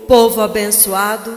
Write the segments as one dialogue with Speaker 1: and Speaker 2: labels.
Speaker 1: povo abençoado,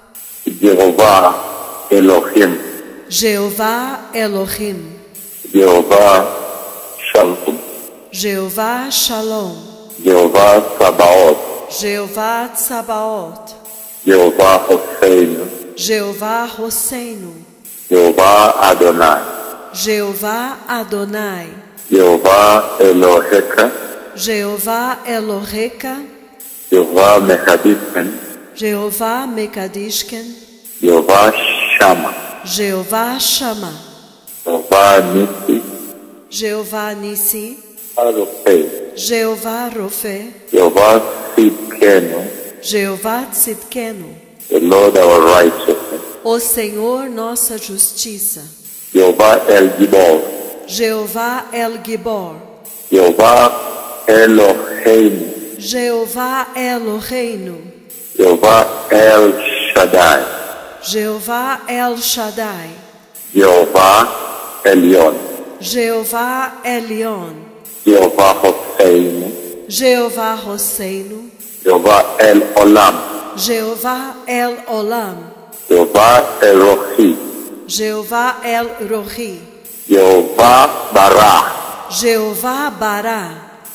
Speaker 2: Jehová Elohim,
Speaker 1: Jeová Elohim,
Speaker 2: Jehová Shalom,
Speaker 1: Jeová Shalom,
Speaker 2: Jehová Sabaoth,
Speaker 1: Jeová Tsabaoth,
Speaker 2: Jehová Hosseinu,
Speaker 1: Jeová Hosseinu,
Speaker 2: Jehová Adonai,
Speaker 1: Jeová Adonai,
Speaker 2: Jehová Eloheka,
Speaker 1: Jeová Eloheka,
Speaker 2: Jehová Mechadisken,
Speaker 1: Jeová Mekadishken,
Speaker 2: Jehová Shama,
Speaker 1: Jeová Shama,
Speaker 2: Jehová Nissi,
Speaker 1: Jeová Nissi,
Speaker 2: Arofei,
Speaker 1: Jeová Rofe,
Speaker 2: Jehová Sidkenu,
Speaker 1: Jeová Tzidkenu,
Speaker 2: the Lord our righteousness,
Speaker 1: o Senhor nossa justiça,
Speaker 2: Jehová El Gibor,
Speaker 1: Jeová El Gibor,
Speaker 2: Jehová Eloheinu,
Speaker 1: Jeová Eloheinu,
Speaker 2: Jehová El Shaddai,
Speaker 1: Jeová El Shaddai,
Speaker 2: Jehová Elion,
Speaker 1: Jeová Elion,
Speaker 2: Jehová Hosseinu,
Speaker 1: Jeová Hosseinu,
Speaker 2: Jehová El Olam,
Speaker 1: Jeová El Olam,
Speaker 2: Jehová Erohi,
Speaker 1: Jeová El Rohi,
Speaker 2: Jehová Bará,
Speaker 1: Jeová Bará,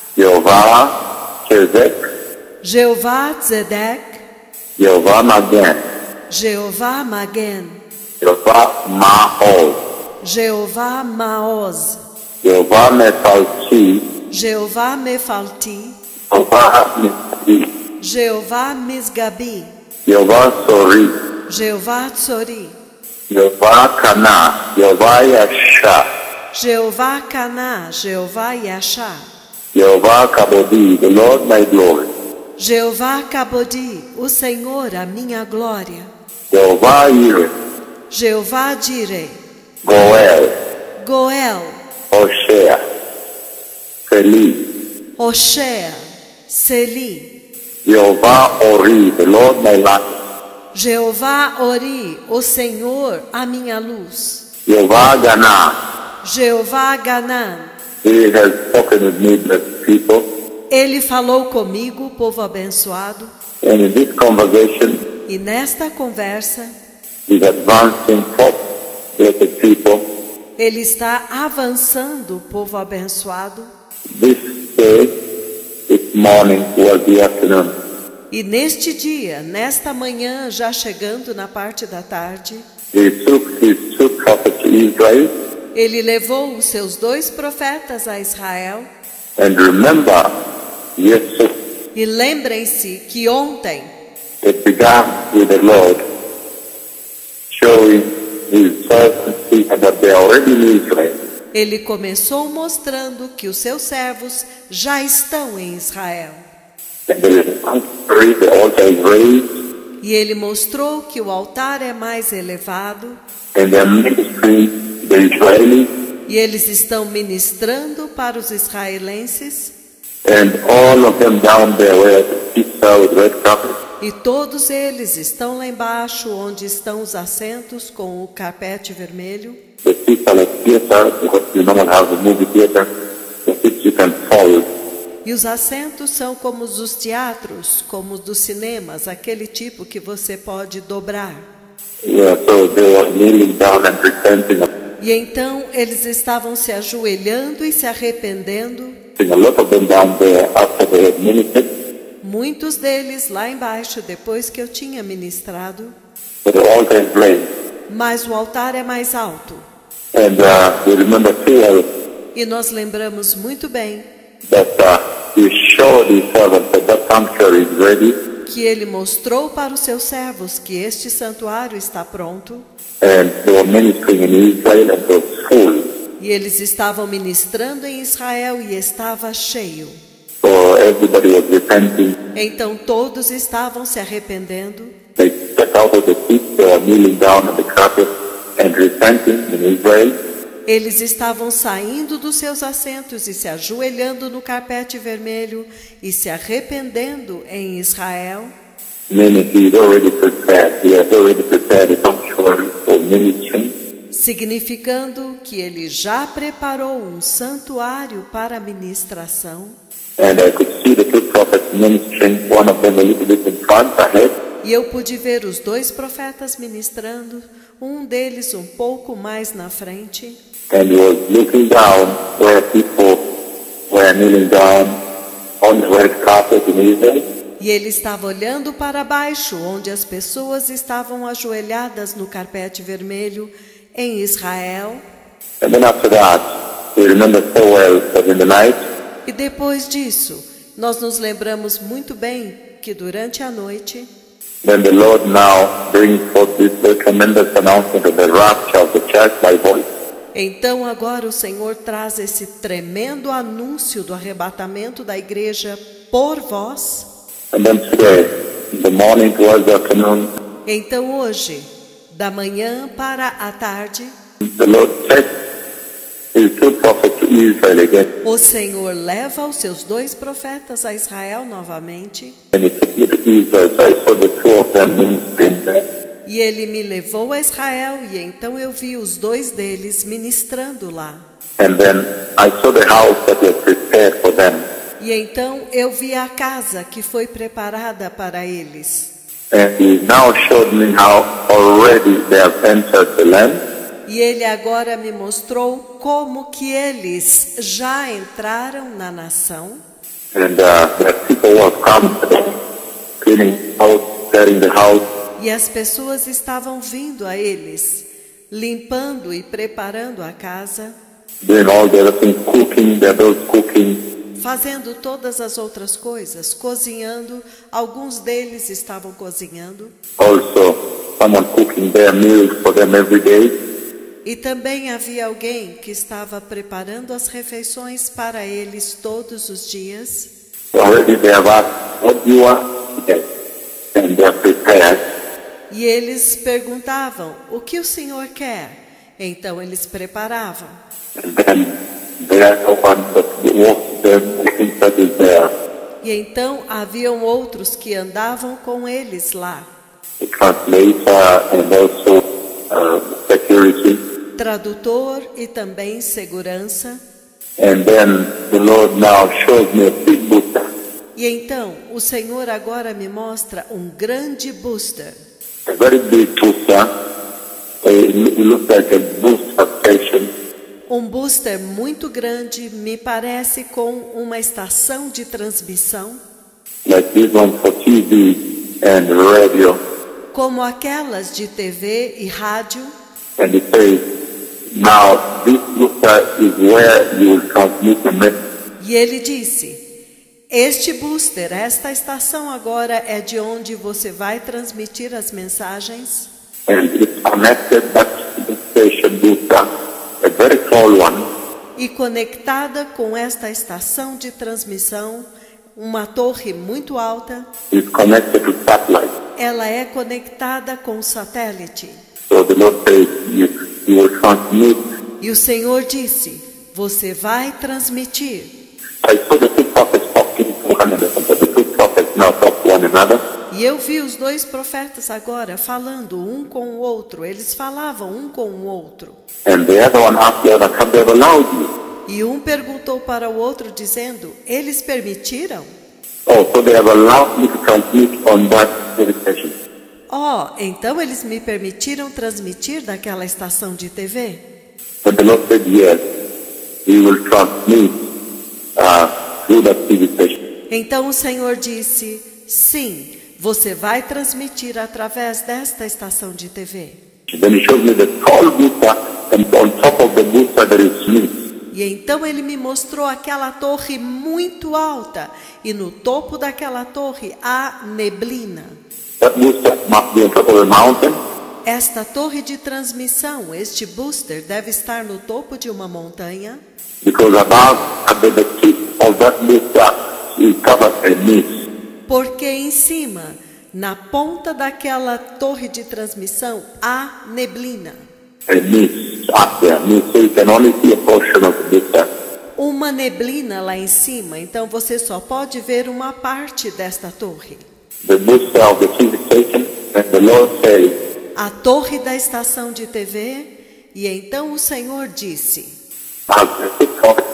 Speaker 2: Jehová Chezek,
Speaker 1: Jeová Tzedek,
Speaker 2: Jehová Magen,
Speaker 1: Jeová Magen,
Speaker 2: Jehová Maoz,
Speaker 1: Jeová Maoz,
Speaker 2: Jehová Mefalti,
Speaker 1: Jeová Mefalti,
Speaker 2: Jehová Misri,
Speaker 1: Jeová Misgabi,
Speaker 2: Jehová Sori,
Speaker 1: Jeová Tsori,
Speaker 2: Jehová Cana, Jehová Yasha,
Speaker 1: Jeová Caná, Jeová Yashá,
Speaker 2: Jehová Kabodi, the Lord my glory,
Speaker 1: Jeová Cabodi, o Senhor a minha glória,
Speaker 2: Jehová Ire,
Speaker 1: Jeová Direi,
Speaker 2: Goel,
Speaker 1: Goel,
Speaker 2: Hoshea, Feli,
Speaker 1: Hoshea, Seli,
Speaker 2: Jehová Ori, the Lord my light,
Speaker 1: Jeová Ori, o Senhor a minha luz,
Speaker 2: Jehová Gana,
Speaker 1: Jeová Ganã,
Speaker 2: He has spoken with me, blessed people,
Speaker 1: Ele falou comigo, povo abençoado,
Speaker 2: and in this conversation,
Speaker 1: e nesta conversa,
Speaker 2: He's advancing forth, blessed people,
Speaker 1: Ele está avançando, povo abençoado,
Speaker 2: this day, this morning, towards the afternoon,
Speaker 1: e neste dia, nesta manhã, já chegando na parte da tarde,
Speaker 2: He took his two prophets to Israel,
Speaker 1: Ele levou os seus 2 profetas a Israel,
Speaker 2: and remember, yesterday,
Speaker 1: e lembrem-se que ontem
Speaker 2: it began with the Lord showing His servants that they are already in Israel.
Speaker 1: Ele começou mostrando que os seus servos já estão em Israel.
Speaker 2: And there is an altar, the altar is raised,
Speaker 1: E ele mostrou que o altar é mais elevado,
Speaker 2: and they are ministering the Israelis,
Speaker 1: e eles estão ministrando para os israelenses,
Speaker 2: and all of them down there where the seats are with red carpet.
Speaker 1: e todos eles estão lá embaixo, onde estão os assentos com o carpete vermelho.
Speaker 2: The seats are like theater, because you don't have the movie theater, the seats you can fold.
Speaker 1: E os assentos são como os dos teatros, como os dos cinemas, aquele tipo que você pode dobrar.
Speaker 2: Yeah, so they were kneeling down and repenting.
Speaker 1: E então eles estavam se ajoelhando e se arrependendo.
Speaker 2: A lot of them down there after they had ministered,
Speaker 1: Muitos deles lá embaixo, depois que eu tinha ministrado.
Speaker 2: but the altar is raised.
Speaker 1: Mas o altar é mais alto.
Speaker 2: And we remember clearly
Speaker 1: E nós lembramos muito bem
Speaker 2: that He showed His servants that sanctuary is ready,
Speaker 1: que ele mostrou para os seus servos que este santuário está pronto.
Speaker 2: and they were ministering in Israel, and it was full.
Speaker 1: E eles estavam ministrando em Israel e estava cheio.
Speaker 2: So everybody was repenting.
Speaker 1: Então todos estavam se arrependendo.
Speaker 2: They stepped out of the seats, they were kneeling down on the carpet and repenting in Israel.
Speaker 1: Eles estavam saindo dos seus assentos e se ajoelhando no carpete vermelho e se arrependendo em Israel.
Speaker 2: Meaning He had already prepared. He had already prepared a sanctuary for ministry.
Speaker 1: Significando que ele já preparou um santuário para a ministração.
Speaker 2: And I could see the two prophets ministering, one of them a little bit in front, ahead,
Speaker 1: E eu pude ver os dois profetas ministrando, um deles um pouco mais na frente.
Speaker 2: And he was looking down where people were kneeling down on the red carpet in Israel.
Speaker 1: E ele estava olhando para baixo, onde as pessoas estavam ajoelhadas no carpete vermelho em Israel.
Speaker 2: And then after that, we remember so well that in the night,
Speaker 1: E depois disso, nós nos lembramos muito bem que durante a noite,
Speaker 2: then the Lord now brings forth this very tremendous announcement of the rapture of the church by voice.
Speaker 1: então agora o Senhor traz esse tremendo anúncio do arrebatamento da igreja por voz.
Speaker 2: And then today, in the morning towards the afternoon,
Speaker 1: Então hoje, da manhã para a tarde,
Speaker 2: the Lord sent his two prophets to Israel again.
Speaker 1: o Senhor leva os seus dois profetas a Israel novamente.
Speaker 2: And he took me to Israel, so I saw the two of them ministering there.
Speaker 1: E ele me levou a Israel, e então eu vi os dois deles ministrando lá.
Speaker 2: And then I saw the house that was prepared for them.
Speaker 1: E então eu vi a casa que foi preparada para eles.
Speaker 2: And he now showed me how already they have entered the land.
Speaker 1: E ele agora me mostrou como que eles já entraram na nação.
Speaker 2: And the people who have come to them, cleaning house, clearing the house.
Speaker 1: E as pessoas estavam vindo a eles, limpando e preparando a casa,
Speaker 2: Doing all the other things, cooking, they're both cooking.
Speaker 1: fazendo todas as outras coisas, cozinhando. Alguns deles estavam cozinhando.
Speaker 2: Also, someone cooking their meals for them every day.
Speaker 1: E também havia alguém que estava preparando as refeições para eles todos os dias.
Speaker 2: Already they have asked, what do you want? Yes. And they are prepared.
Speaker 1: E eles perguntavam, o que o Senhor quer? Então eles preparavam.
Speaker 2: And then there are no one that walks them, who thinks that is there.
Speaker 1: E então haviam outros que andavam com eles lá.
Speaker 2: The translator and also security.
Speaker 1: Tradutor e também segurança.
Speaker 2: And then the Lord now shows me a big book.
Speaker 1: E então o Senhor agora me mostra um grande booster.
Speaker 2: A very big booster. It looks like a booster station.
Speaker 1: Um booster muito grande, me parece com uma estação de transmissão,
Speaker 2: Like this one for TV and radio.
Speaker 1: como aquelas de TV e rádio.
Speaker 2: And it says, now this booster is where you will transmit the message.
Speaker 1: E ele disse, este booster, esta estação agora é de onde você vai transmitir as mensagens.
Speaker 2: And it's connected back to the station booster, a very tall one.
Speaker 1: E conectada com esta estação de transmissão, uma torre muito alta,
Speaker 2: It's connected to satellite.
Speaker 1: ela é conectada com satélite.
Speaker 2: So the Lord says, you will transmit.
Speaker 1: E o Senhor disse, você vai transmitir.
Speaker 2: I saw the two prophets talking to one another, but the two prophets now talk to one another.
Speaker 1: E eu vi os dois profetas agora falando um com o outro. Eles falavam um com o outro.
Speaker 2: And the other one asked the other, have they allowed you?
Speaker 1: E um perguntou para o outro dizendo, eles permitiram?
Speaker 2: Oh, so they have allowed me to transmit on that station.
Speaker 1: Então eles me permitiram transmitir daquela estação de TV?
Speaker 2: But the Lord said, yes, we will transmit through that TV station.
Speaker 1: Então o Senhor disse, sim, você vai transmitir através desta estação de TV.
Speaker 2: Then he showed me the tall booster, and on top of the booster there is sleep.
Speaker 1: E então ele me mostrou aquela torre muito alta, e no topo daquela torre há neblina.
Speaker 2: That booster must be on top of a mountain.
Speaker 1: Esta torre de transmissão, este booster, deve estar no topo de uma montanha,
Speaker 2: Because above, at the tip of that booster, is covered a mist.
Speaker 1: porque em cima, na ponta daquela torre de transmissão, há neblina.
Speaker 2: A mist up there, mist, so you can only see a portion of the booster.
Speaker 1: Uma neblina lá em cima, então você só pode ver uma parte desta torre.
Speaker 2: The booster of the TV station, and the Lord says,
Speaker 1: A torre da estação de TV, e então o Senhor disse,
Speaker 2: as the talk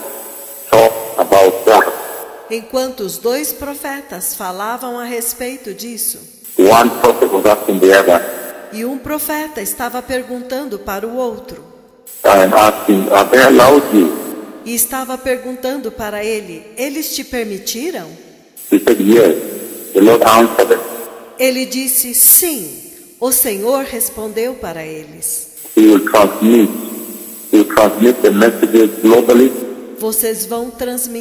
Speaker 2: about that,
Speaker 1: enquanto os dois profetas falavam a respeito disso,
Speaker 2: when one prophet was asking the other
Speaker 1: E um profeta estava perguntando para o outro.
Speaker 2: and asking, "Are they allowed you?"
Speaker 1: E estava perguntando para ele, eles te permitiram?
Speaker 2: He said, "Yes." The Lord answered them.
Speaker 1: Ele disse, sim. O Senhor respondeu para eles.
Speaker 2: He will transmit the messages globally
Speaker 1: Vocês vão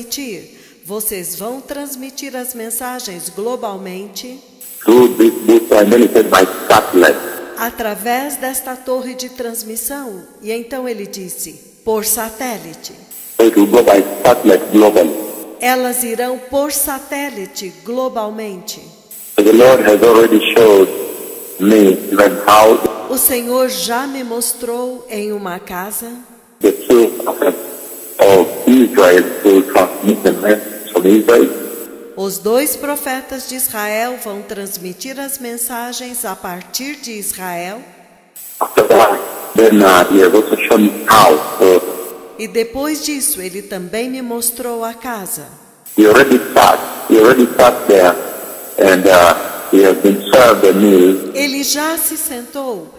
Speaker 1: transmitir as mensagens globalmente
Speaker 2: through this booth transmitted by satellite.
Speaker 1: através desta torre de transmissão. E então ele disse, por satélite.
Speaker 2: So it will go by satellite globally.
Speaker 1: Elas irão por satélite globalmente.
Speaker 2: So the Lord has already showed me even how
Speaker 1: O Senhor já me mostrou em uma casa
Speaker 2: the two prophets of Israel will transmit the message from Israel.
Speaker 1: Os dois profetas de Israel vão transmitir as mensagens a partir de Israel.
Speaker 2: After that, then he has also shown me how.
Speaker 1: E depois disso, ele também me mostrou a casa.
Speaker 2: He already sat there, and he has been served a meal.
Speaker 1: Ele já se sentou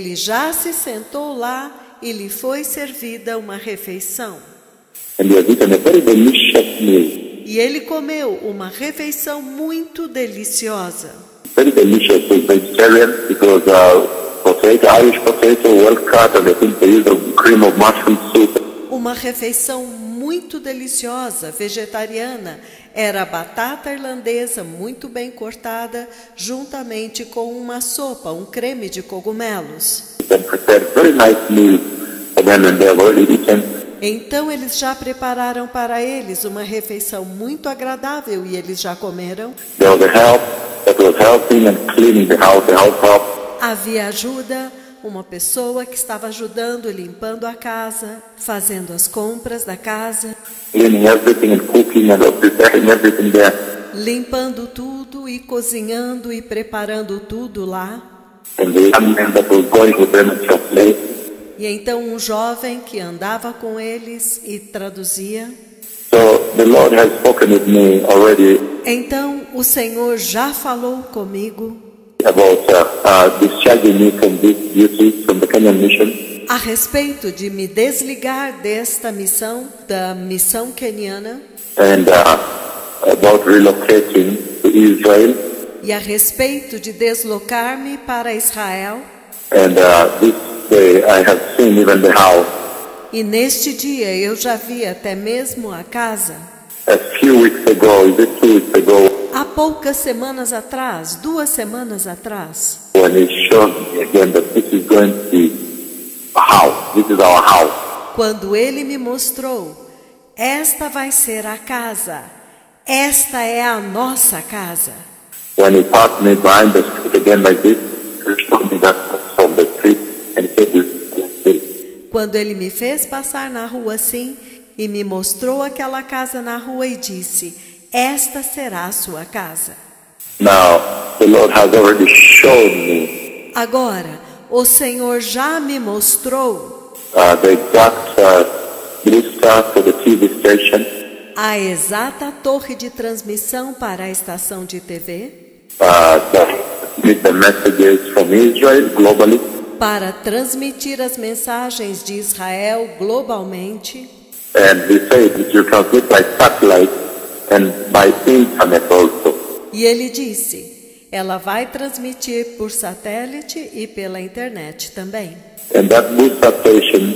Speaker 1: lá e lhe foi servida uma refeição.
Speaker 2: And he has eaten a very delicious meal.
Speaker 1: E ele comeu uma refeição muito deliciosa.
Speaker 2: Very delicious. It was vegetarian. It was potato, Irish potato, well cut, and I think they used a cream of mushroom soup.
Speaker 1: Uma refeição muito deliciosa, vegetariana. Era batata irlandesa muito bem cortada, juntamente com uma sopa, um creme de cogumelos.
Speaker 2: They prepared very nice meal for them, and they have already eaten.
Speaker 1: Então eles já prepararam para eles uma refeição muito agradável e eles já comeram.
Speaker 2: There was a help that was helping and cleaning the house help.
Speaker 1: Havia ajuda, uma pessoa que estava ajudando e limpando a casa, fazendo as compras da casa,
Speaker 2: Cleaning everything and cooking and preparing everything there.
Speaker 1: limpando tudo e cozinhando e preparando tudo lá.
Speaker 2: And the young man that was going with them and translating.
Speaker 1: E então um jovem que andava com eles e traduzia.
Speaker 2: So the Lord has spoken with me already
Speaker 1: Então o Senhor já falou comigo
Speaker 2: about discharging me from this duty from the Kenyan mission,
Speaker 1: a respeito de me desligar desta missão, da missão queniana,
Speaker 2: and about relocating to Israel.
Speaker 1: e a respeito de deslocar-me para Israel.
Speaker 2: And this day I have seen even the house.
Speaker 1: E neste dia eu já vi até mesmo a casa.
Speaker 2: A few weeks ago, is it 2 weeks ago,
Speaker 1: Há poucas semanas atrás, 2 semanas atrás,
Speaker 2: when he showed me again that this is going to be a house. This is our house.
Speaker 1: quando ele me mostrou, esta vai ser a casa, esta é a nossa casa.
Speaker 2: When he passed me behind the street again like this, he showed me that from the street and he said, "This is it."
Speaker 1: Quando ele me fez passar na rua assim e me mostrou aquela casa na rua e disse, esta será a sua casa.
Speaker 2: Now, the Lord has already shown me
Speaker 1: Agora, o Senhor já me mostrou
Speaker 2: the exact booster for the TV station,
Speaker 1: a exata torre de transmissão para a estação de TV,
Speaker 2: that with the messages from Israel globally,
Speaker 1: para transmitir as mensagens de Israel globalmente.
Speaker 2: and he said that you transmit by satellite and by internet also.
Speaker 1: E ele disse, ela vai transmitir por satélite e pela internet também.
Speaker 2: And that booster station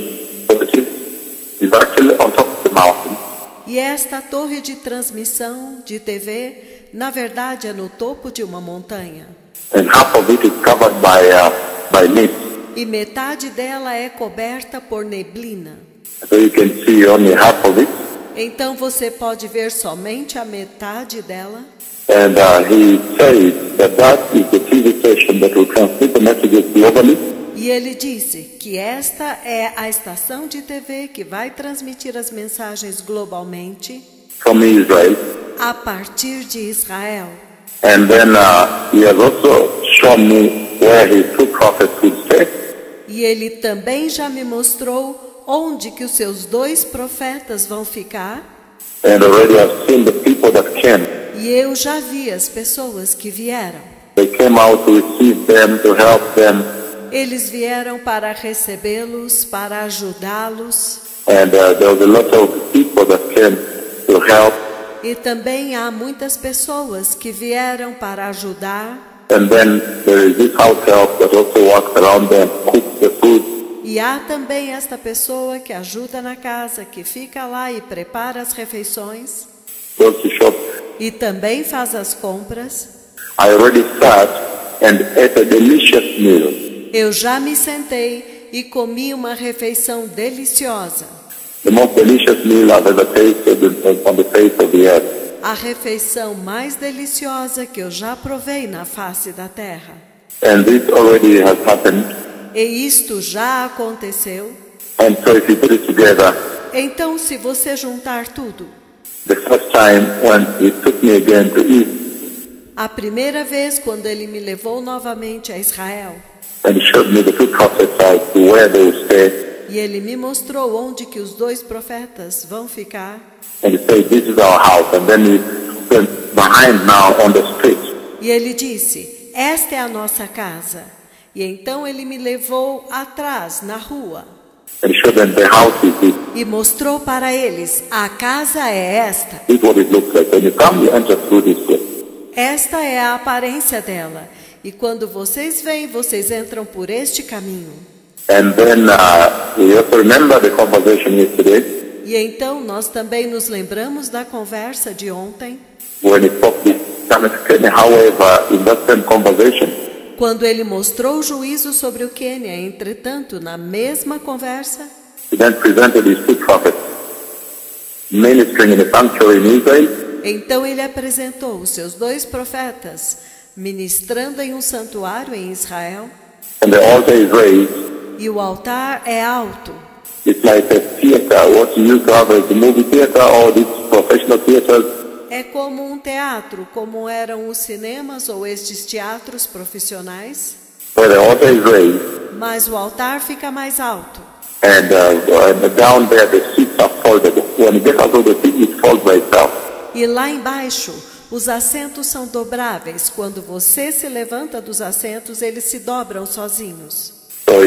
Speaker 2: is actually on top of the mountain.
Speaker 1: E esta torre de transmissão de TV, na verdade, é no topo de uma montanha.
Speaker 2: And half of it is covered by mist.
Speaker 1: E metade dela é coberta por neblina.
Speaker 2: So you can see only half of it.
Speaker 1: Então você pode ver somente a metade dela.
Speaker 2: And he said that is the TV station that will transmit the messages globally.
Speaker 1: E ele disse que esta é a estação de TV que vai transmitir as mensagens globalmente
Speaker 2: From Israel.
Speaker 1: a partir de Israel.
Speaker 2: And then he has also shown me where his two prophets would stay.
Speaker 1: E ele também já me mostrou onde que os seus 2 profetas vão ficar.
Speaker 2: And already I've seen the people that came.
Speaker 1: E eu já vi as pessoas que vieram.
Speaker 2: They came out to receive them, to help them.
Speaker 1: Eles vieram para recebê-los, para ajudá-los.
Speaker 2: And there was a lot of people that came to help.
Speaker 1: E também há muitas pessoas que vieram para ajudar.
Speaker 2: And then there is this house help that also walks around them, cooks the food.
Speaker 1: E há também esta pessoa que ajuda na casa, que fica lá e prepara as refeições.
Speaker 2: Goes to shop.
Speaker 1: E também faz as compras.
Speaker 2: I already sat and ate a delicious meal.
Speaker 1: Eu já me sentei e comi uma refeição deliciosa.
Speaker 2: The most delicious meal I've ever tasted on the face of the earth.
Speaker 1: A refeição mais deliciosa que eu já provei na face da terra.
Speaker 2: And this already has happened.
Speaker 1: E isto já aconteceu.
Speaker 2: And so if you put it together,
Speaker 1: Então, se você juntar tudo,
Speaker 2: the first time when he took me again to eat,
Speaker 1: a primeira vez quando ele me levou novamente a Israel,
Speaker 2: and he showed me the two prophets as to where they would stay,
Speaker 1: e ele me mostrou onde que os 2 profetas vão ficar,
Speaker 2: and he said, this is our house. And then he went behind now on the street.
Speaker 1: e ele disse, esta é a nossa casa. E então ele me levou atrás, na rua,
Speaker 2: And he showed them the house is this.
Speaker 1: e mostrou para eles, a casa é esta.
Speaker 2: This is what it looks like. When you come, you enter through this way.
Speaker 1: Esta é a aparência dela. E quando vocês vêm, vocês entram por este caminho.
Speaker 2: And then we also remember the conversation yesterday
Speaker 1: E então nós também nos lembramos da conversa de ontem,
Speaker 2: when he spoke this Kenny. However, in that same conversation,
Speaker 1: quando ele mostrou o juízo sobre o Quênia. Entretanto, na mesma conversa,
Speaker 2: he then presented his two prophets ministering in a sanctuary in Israel.
Speaker 1: então ele apresentou os seus 2 profetas, ministrando em um santuário em Israel,
Speaker 2: And the altar is raised.
Speaker 1: e o altar é alto.
Speaker 2: It's like a theater, what you used to have as a movie theater or these professional theaters.
Speaker 1: É como um teatro, como eram os cinemas ou estes teatros profissionais,
Speaker 2: Where the altar is raised.
Speaker 1: mas o altar fica mais alto.
Speaker 2: And down there the seats are folded. When you get out of the seat, it folds by itself.
Speaker 1: E lá embaixo, os assentos são dobráveis. Quando você se levanta dos assentos, eles se dobram sozinhos.
Speaker 2: So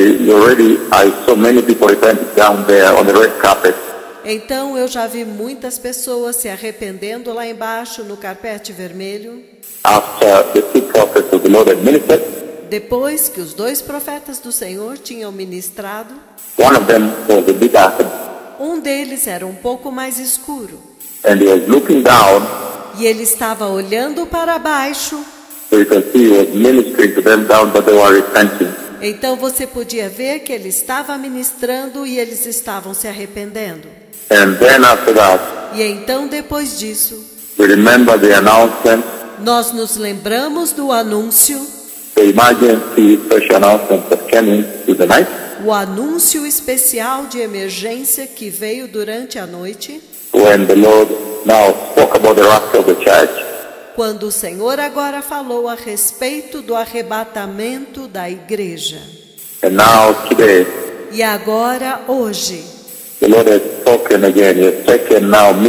Speaker 2: I saw many people repenting down there on the red carpet.
Speaker 1: Então eu já vi muitas pessoas se arrependendo lá embaixo no carpete vermelho,
Speaker 2: After the two prophets of the Lord had ministered,
Speaker 1: depois que os 2 profetas do Senhor tinham ministrado.
Speaker 2: one of them was a bit darkened,
Speaker 1: Um deles era um pouco mais escuro,
Speaker 2: and he was looking down,
Speaker 1: e ele estava olhando para baixo.
Speaker 2: so you can see he was ministering to them down, but they were repenting.
Speaker 1: Então você podia ver que ele estava ministrando e eles estavam se arrependendo.
Speaker 2: And then after that,
Speaker 1: E então, depois disso,
Speaker 2: we remember the announcement,
Speaker 1: nós nos lembramos do anúncio,
Speaker 2: the emergency special announcement that came into the night,
Speaker 1: o anúncio especial de emergência que veio durante a noite,
Speaker 2: when the Lord now spoke about the rapture of the church.
Speaker 1: quando o Senhor agora falou a respeito do arrebatamento da igreja.
Speaker 2: And now today,
Speaker 1: E agora, hoje,
Speaker 2: the Lord has spoken again. He has taken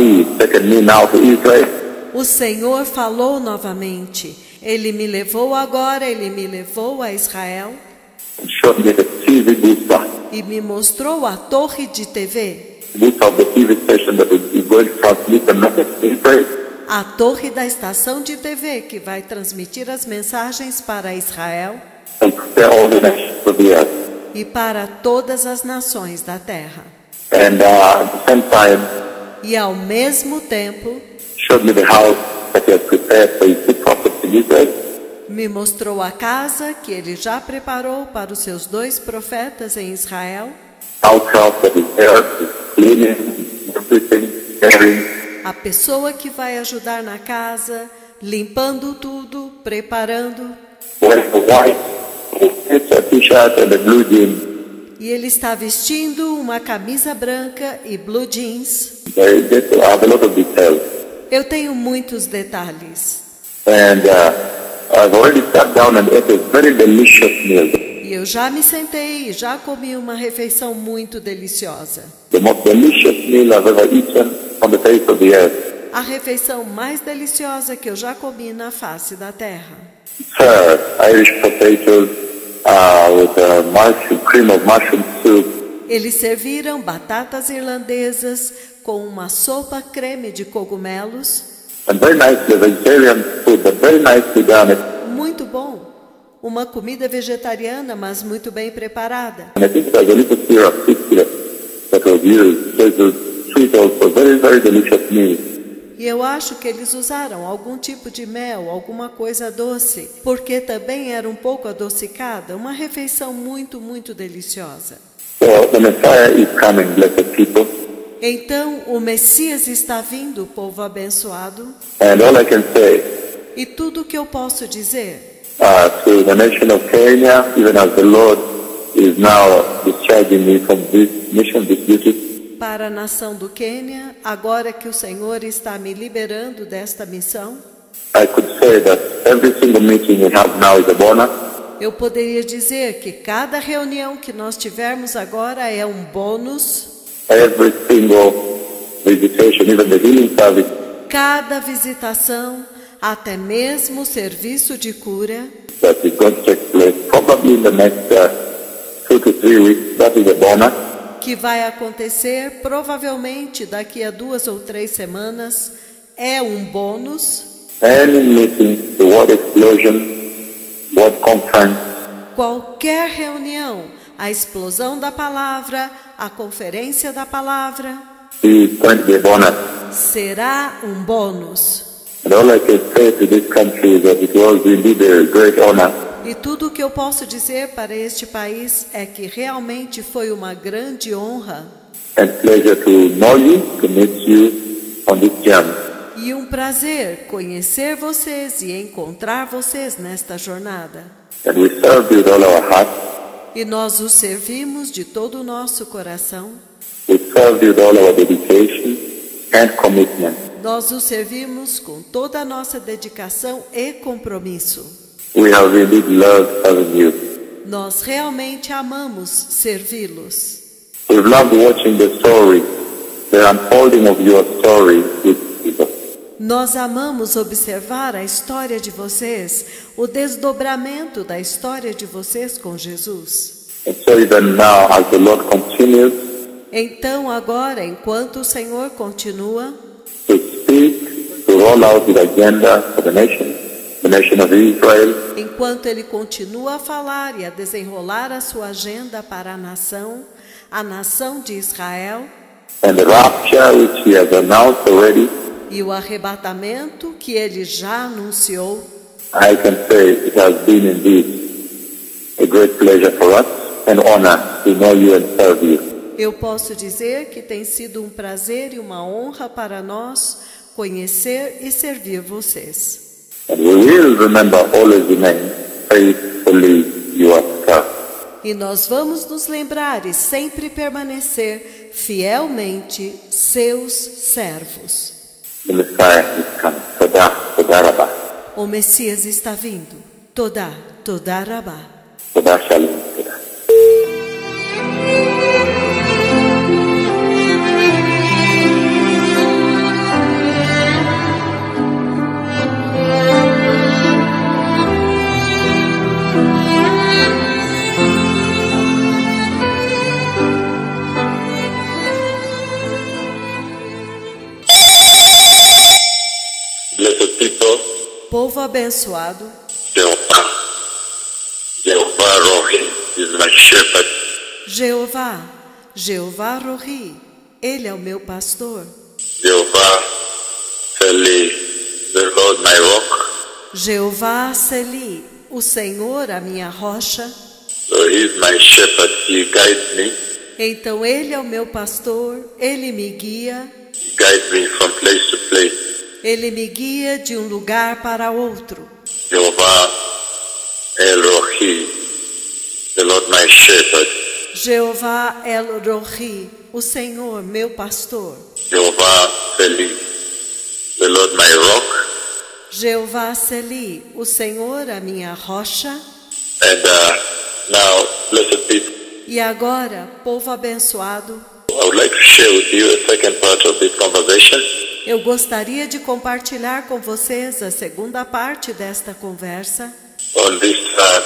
Speaker 2: me now to Israel.
Speaker 1: o Senhor falou novamente. Ele me levou agora, ele me levou a Israel
Speaker 2: And showed me the TV booster,
Speaker 1: e me mostrou a torre de TV,
Speaker 2: booster of the TV station that is going to transmit the message to Israel.
Speaker 1: a torre da estação de TV que vai transmitir as mensagens para Israel
Speaker 2: And prepare all the nations of the earth.
Speaker 1: e para todas as nações da terra.
Speaker 2: And at the same time,
Speaker 1: E ao mesmo tempo,
Speaker 2: showed me the house that he has prepared for his two prophets in Israel.
Speaker 1: me mostrou a casa que ele já preparou para os seus 2 profetas em Israel,
Speaker 2: House that is there, is cleaning, everything, caring.
Speaker 1: a pessoa que vai ajudar na casa, limpando tudo, preparando.
Speaker 2: Wearing the white, it's a t-shirt and a blue jean.
Speaker 1: E ele está vestindo uma camisa branca e blue jeans.
Speaker 2: They have a lot of details.
Speaker 1: Eu tenho muitos detalhes.
Speaker 2: And I've already sat down and ate a very delicious meal.
Speaker 1: E eu já me sentei e já comi uma refeição muito deliciosa.
Speaker 2: The most delicious meal I've ever eaten on the face of the earth.
Speaker 1: A refeição mais deliciosa que eu já comi na face da terra.
Speaker 2: Sir, Irish potatoes with cream of mushroom soup.
Speaker 1: Eles serviram batatas irlandesas com uma sopa creme de cogumelos.
Speaker 2: And very nicely vegetarian food, but very nicely done.
Speaker 1: Muito bom. Uma comida vegetariana, mas muito bem preparada.
Speaker 2: And I think there's a little syrup that was used. There's a sweet also, very, very delicious meal.
Speaker 1: E eu acho que eles usaram algum tipo de mel, alguma coisa doce, porque também era um pouco adocicada, uma refeição muito, muito deliciosa.
Speaker 2: So the Messiah is coming, blessed people.
Speaker 1: Então, o Messias está vindo, povo abençoado.
Speaker 2: And all I can say
Speaker 1: E tudo o que eu posso dizer
Speaker 2: to the nation of Kenya, even as the Lord is now discharging me from this mission, this duty,
Speaker 1: para a nação do Quênia, agora que o Senhor está me liberando desta missão,
Speaker 2: I could say that every single meeting we have now is a bonus.
Speaker 1: eu poderia dizer que cada reunião que nós tivermos agora é um bônus.
Speaker 2: Every single visitation, even the healing service,
Speaker 1: Cada visitação, até mesmo o serviço de cura,
Speaker 2: that is going to take place probably in the next 2 to 3 weeks, that is a bonus.
Speaker 1: que vai acontecer provavelmente daqui a 2 ou 3 semanas, é um bônus.
Speaker 2: Any meeting, the word explosion, word conference,
Speaker 1: Qualquer reunião, a explosão da palavra, a conferência da palavra,
Speaker 2: is going to be a bonus.
Speaker 1: será um bônus.
Speaker 2: And all I can say to this country is that it was indeed a great honor.
Speaker 1: E tudo o que eu posso dizer para este país é que realmente foi uma grande honra
Speaker 2: And pleasure to know you, to meet you on this journey.
Speaker 1: e um prazer conhecer vocês e encontrar vocês nesta jornada.
Speaker 2: And we serve you with all our heart.
Speaker 1: E nós os servimos de todo o nosso coração.
Speaker 2: We serve you with all our dedication and commitment.
Speaker 1: Nós os servimos com toda a nossa dedicação e compromisso.
Speaker 2: We have indeed loved serving you.
Speaker 1: Nós realmente amamos servi-los.
Speaker 2: We've loved watching the story, the unfolding of your story with Jesus.
Speaker 1: Nós amamos observar a história de vocês, o desdobramento da história de vocês com Jesus.
Speaker 2: And so even now, as the Lord continues
Speaker 1: Então, agora, enquanto o Senhor continua
Speaker 2: to speak, to roll out His agenda for the nation of Israel,
Speaker 1: enquanto Ele continua a falar e a desenrolar a sua agenda para a nação de Israel,
Speaker 2: and the rapture which He has announced already,
Speaker 1: e o arrebatamento que Ele já anunciou,
Speaker 2: I can say it has been indeed a great pleasure for us and honor to know you and serve you.
Speaker 1: eu posso dizer que tem sido um prazer e uma honra para nós conhecer e servir vocês.
Speaker 2: And we will remember always remain faithfully your servant.
Speaker 1: E nós vamos nos lembrar e sempre permanecer fielmente seus servos.
Speaker 2: The Messiah is coming. Todah Rabbah.
Speaker 1: O Messias está vindo. Todah Rabá.
Speaker 2: Todah Shalom. Todah. Blessed people,
Speaker 1: Povo abençoado,
Speaker 2: Jehovah Rohi is my shepherd.
Speaker 1: Jeová Rohi, Ele é o meu pastor.
Speaker 2: Jehovah Seli, the Lord my rock.
Speaker 1: Jeová Seli, o Senhor, a minha rocha.
Speaker 2: So he is my shepherd, he guides me.
Speaker 1: Então Ele é o meu pastor, Ele me guia.
Speaker 2: He guides me from place to place.
Speaker 1: Ele me guia de um lugar para outro.
Speaker 2: Jehovah El Rohi, the Lord my shepherd.
Speaker 1: Jeová El Rohi, o Senhor, meu pastor.
Speaker 2: Jehovah Seli, the Lord my rock.
Speaker 1: Jeová Seli, o Senhor, a minha rocha.
Speaker 2: And now, blessed people,
Speaker 1: E agora, povo abençoado,
Speaker 2: I would like to share with you a second part of this conversation.
Speaker 1: Eu gostaria de compartilhar com vocês a segunda parte desta conversa
Speaker 2: On the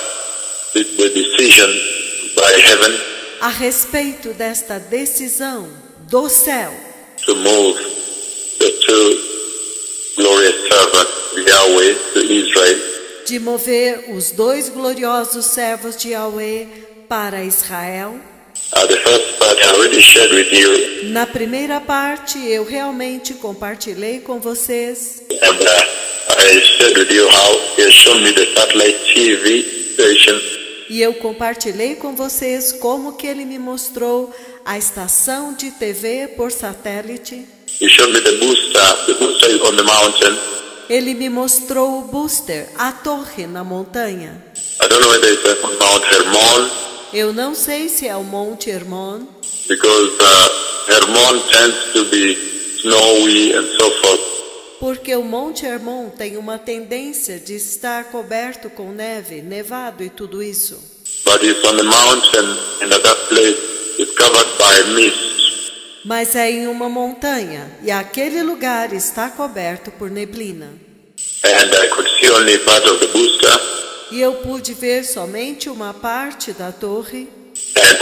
Speaker 2: decision by heaven
Speaker 1: a respeito desta decisão do céu
Speaker 2: to move the two glorious servants, Yahweh, to Israel.
Speaker 1: de mover os dois gloriosos servos de Yahweh para Israel.
Speaker 2: The first part I already shared with you,
Speaker 1: Na primeira parte, eu realmente compartilhei com vocês
Speaker 2: and I shared with you how He has shown me the satellite TV station.
Speaker 1: e eu compartilhei com vocês como que ele me mostrou a estação de TV por satélite.
Speaker 2: He showed me the booster is on the mountain.
Speaker 1: Ele me mostrou o booster, a torre na montanha.
Speaker 2: I don't know whether it's on Mount Hermon,
Speaker 1: Eu não sei se é o Monte Hermon,
Speaker 2: because Hermon tends to be snowy and so forth.
Speaker 1: porque o Monte Hermon tem uma tendência de estar coberto com neve, nevado e tudo isso.
Speaker 2: But it's on the mountain, and at that place it's covered by mist.
Speaker 1: Mas é em uma montanha, e aquele lugar está coberto por neblina.
Speaker 2: And I could see only part of the booster,
Speaker 1: E eu pude ver somente uma parte da torre,
Speaker 2: and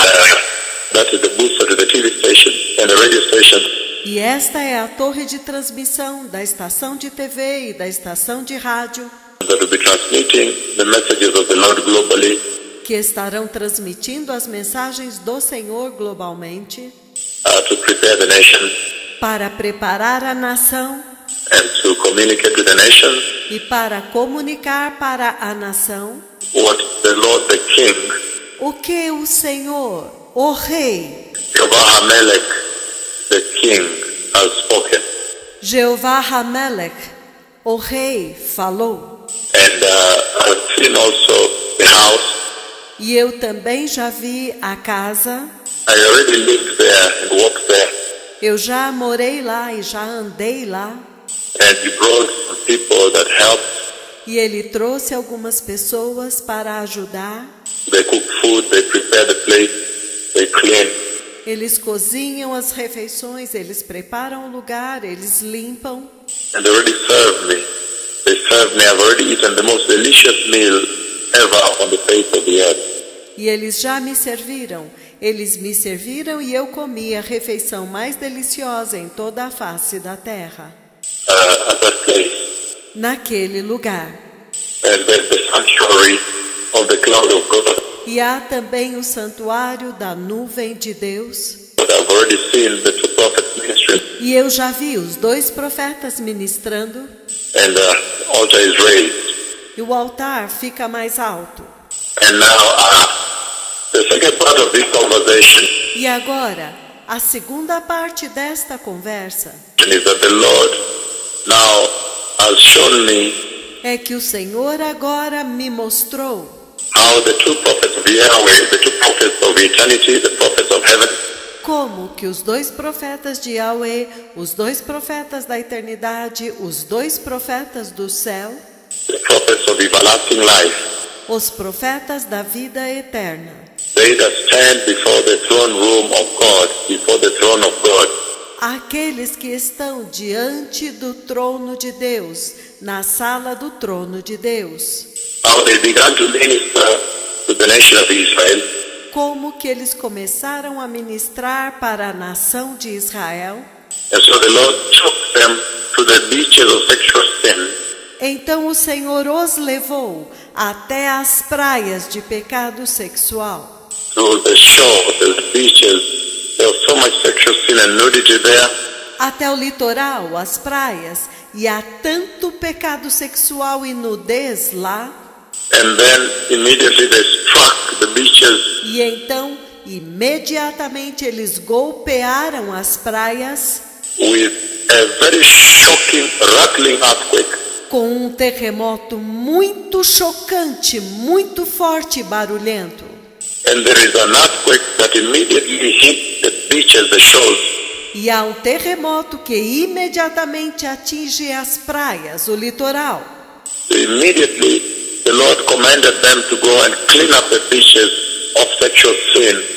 Speaker 2: that is the booster to the TV station and the radio station.
Speaker 1: e esta é a torre de transmissão da estação de TV e da estação de rádio,
Speaker 2: That will be transmitting the messages of the Lord globally,
Speaker 1: que estarão transmitindo as mensagens do Senhor globalmente,
Speaker 2: to prepare the nation
Speaker 1: para preparar a nação
Speaker 2: and to communicate with the nation
Speaker 1: e para comunicar para a nação
Speaker 2: what the Lord, the King,
Speaker 1: o que o Senhor, o Rei,
Speaker 2: Jehovah Hamelech, the King, has spoken.
Speaker 1: Jeová Hamelech, o Rei, falou.
Speaker 2: And I've seen also the house.
Speaker 1: E eu também já vi a casa.
Speaker 2: I already lived there and walked there.
Speaker 1: Eu já morei lá e já andei lá.
Speaker 2: And he brought some people that helped.
Speaker 1: E ele trouxe algumas pessoas para ajudar.
Speaker 2: They cook food, they prepare the place, they clean.
Speaker 1: Eles cozinham as refeições, eles preparam o lugar, eles limpam.
Speaker 2: And they already served me. They served me. I've already eaten the most delicious meal ever on the face of the earth.
Speaker 1: E eles já me serviram. Eles me serviram e eu comi a refeição mais deliciosa em toda a face da terra.
Speaker 2: At that place.
Speaker 1: Naquele lugar.
Speaker 2: And there's the sanctuary of the cloud of God.
Speaker 1: E há também o santuário da nuvem de Deus.
Speaker 2: But I've already seen the two prophets ministering.
Speaker 1: E eu já vi os dois profetas ministrando.
Speaker 2: And the altar is raised.
Speaker 1: E o altar fica mais alto.
Speaker 2: And now the second part of this conversation
Speaker 1: E agora, a segunda parte desta conversa
Speaker 2: is that the Lord now has shown me
Speaker 1: é que o Senhor agora me mostrou
Speaker 2: how the two prophets of Yahweh, the two prophets of eternity, the prophets of heaven,
Speaker 1: como que os dois profetas de Yahweh, os dois profetas da eternidade, os dois profetas do céu,
Speaker 2: the prophets of everlasting life,
Speaker 1: os profetas da vida eterna,
Speaker 2: they that stand before the throne room of God, before the throne of God,
Speaker 1: aqueles que estão diante do trono de Deus, na sala do trono de Deus,
Speaker 2: how they began to minister to the nation of Israel,
Speaker 1: como que eles começaram a ministrar para a nação de Israel.
Speaker 2: and so the Lord took them to the beaches of sexual sin.
Speaker 1: Então o Senhor os levou até as praias de pecado sexual,
Speaker 2: To the shore, the beaches, there was so much sexual sin and nudity there.
Speaker 1: até o litoral, as praias, e há tanto pecado sexual e nudez lá.
Speaker 2: And then immediately they struck the beaches
Speaker 1: E então, imediatamente eles golpearam as praias
Speaker 2: with a very shocking, rattling earthquake.
Speaker 1: com um terremoto muito chocante, muito forte e barulhento.
Speaker 2: And there is an earthquake that immediately hit the beaches, the shores.
Speaker 1: E há um terremoto que imediatamente atinge as praias, o litoral.
Speaker 2: Immediately the Lord commanded them to go and clean up the beaches of sexual sin.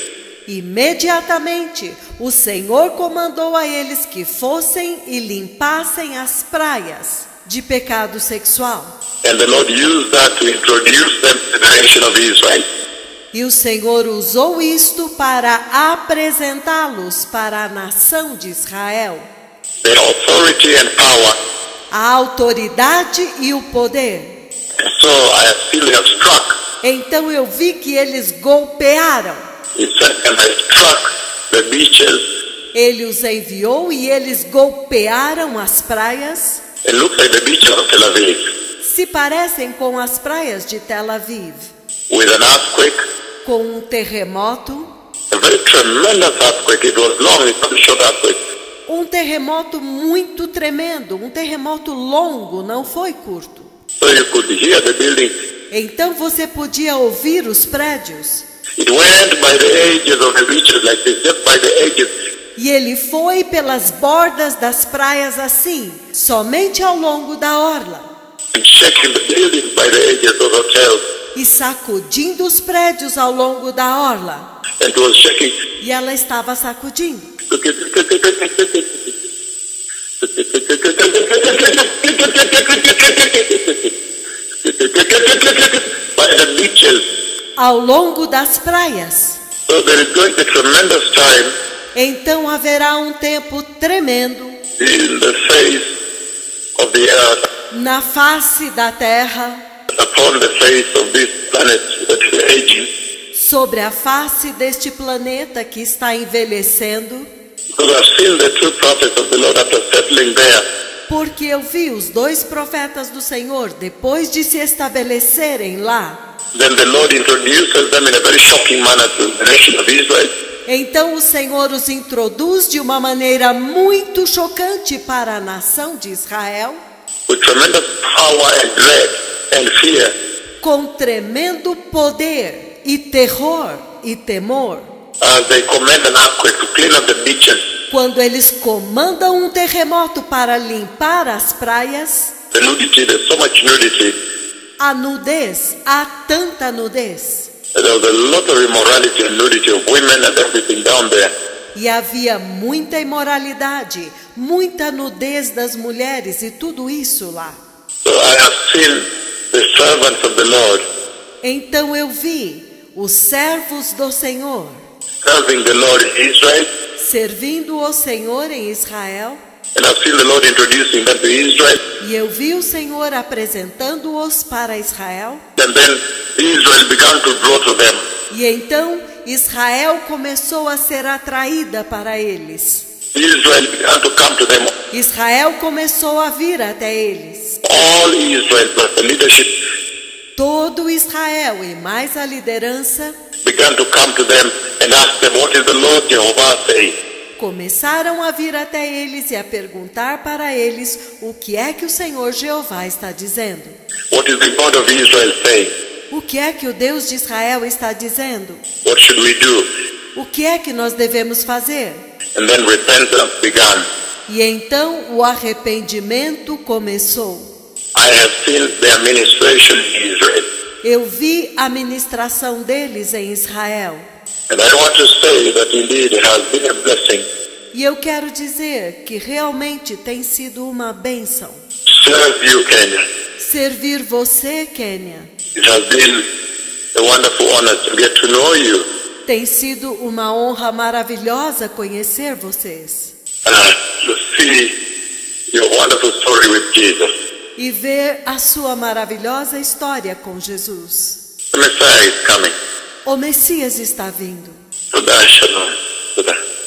Speaker 1: Imediatamente, o Senhor comandou a eles que fossem e limpassem as praias de pecado sexual.
Speaker 2: And the Lord used that to introduce them to the nation of Israel.
Speaker 1: E o Senhor usou isto para apresentá-los para a nação de Israel.
Speaker 2: The authority and power.
Speaker 1: A autoridade e o poder.
Speaker 2: And so I feel they have struck.
Speaker 1: Então eu vi que eles golpearam.
Speaker 2: He sent and I struck the beaches.
Speaker 1: Ele os enviou e eles golpearam as praias.
Speaker 2: It looks like the beaches of Tel Aviv.
Speaker 1: Se parecem com as praias de Tel Aviv.
Speaker 2: With an earthquake.
Speaker 1: Com um terremoto.
Speaker 2: A very tremendous earthquake. It was long, it's not a short earthquake.
Speaker 1: Um terremoto muito tremendo, um terremoto longo, não foi curto.
Speaker 2: So you could hear the building.
Speaker 1: Então você podia ouvir os prédios.
Speaker 2: It went by the edges of the beaches like this, just by the edges.
Speaker 1: E ele foi pelas bordas das praias assim, somente ao longo da orla.
Speaker 2: And shaking the buildings by the edges of hotels.
Speaker 1: E sacudindo os prédios ao longo da orla.
Speaker 2: And it was shaking.
Speaker 1: E ela estava sacudindo.
Speaker 2: By the beaches.
Speaker 1: Ao longo das praias.
Speaker 2: So there is going to be tremendous time.
Speaker 1: Então haverá um tempo tremendo.
Speaker 2: In the face of the earth.
Speaker 1: Na face da terra.
Speaker 2: Upon the face of this planet that is aging.
Speaker 1: Sobre a face deste planeta que está envelhecendo.
Speaker 2: Because I've seen the two prophets of the Lord after settling there.
Speaker 1: Porque eu vi os dois profetas do Senhor depois de se estabelecerem lá.
Speaker 2: Then the Lord introduces them in a very shocking manner to the nation of Israel.
Speaker 1: Então o Senhor os introduz de uma maneira muito chocante para a nação de Israel.
Speaker 2: With tremendous power and dread and fear.
Speaker 1: Com tremendo poder e terror e temor.
Speaker 2: As they command an earthquake to clean up the beaches.
Speaker 1: Quando eles comandam um terremoto para limpar as praias.
Speaker 2: The nudity, there's so much nudity.
Speaker 1: A nudez, há tanta nudez.
Speaker 2: There was a lot of immorality and nudity of women and everything down there.
Speaker 1: E havia muita imoralidade, muita nudez das mulheres e tudo isso lá.
Speaker 2: So I have seen the servants of the Lord.
Speaker 1: Então eu vi os servos do Senhor.
Speaker 2: Serving the Lord in Israel.
Speaker 1: Servindo o Senhor em Israel.
Speaker 2: And I've seen the Lord introducing them to Israel.
Speaker 1: E eu vi o Senhor apresentando-os para Israel.
Speaker 2: And then Israel began to draw to them.
Speaker 1: E então Israel começou a ser atraída para eles.
Speaker 2: Israel began to come to them.
Speaker 1: Israel começou a vir até eles.
Speaker 2: All Israel plus the leadership.
Speaker 1: Todo Israel e mais a liderança
Speaker 2: Began to come to them and ask them, what is the Lord Jehovah saying?
Speaker 1: Começaram a vir até eles e a perguntar para eles o que é que o Senhor Jeová está dizendo.
Speaker 2: What is the God of Israel saying?
Speaker 1: O que é que o Deus de Israel está dizendo?
Speaker 2: What should we do?
Speaker 1: O que é que nós devemos fazer?
Speaker 2: And then repentance began.
Speaker 1: E então o arrependimento começou.
Speaker 2: I have seen their ministration in Israel.
Speaker 1: Eu vi a ministração deles em Israel.
Speaker 2: And I want to say that indeed it has been a blessing.
Speaker 1: E eu quero dizer que realmente tem sido uma bênção.
Speaker 2: Serve you, Kenya.
Speaker 1: Servir você, Quênia.
Speaker 2: It has been a wonderful honor to get to know you.
Speaker 1: Tem sido uma honra maravilhosa conhecer vocês.
Speaker 2: To see your wonderful story with Jesus.
Speaker 1: E ver a sua maravilhosa história com Jesus.
Speaker 2: The Messiah is coming.
Speaker 1: O Messias está vindo.
Speaker 2: Toda Shalom. Toda.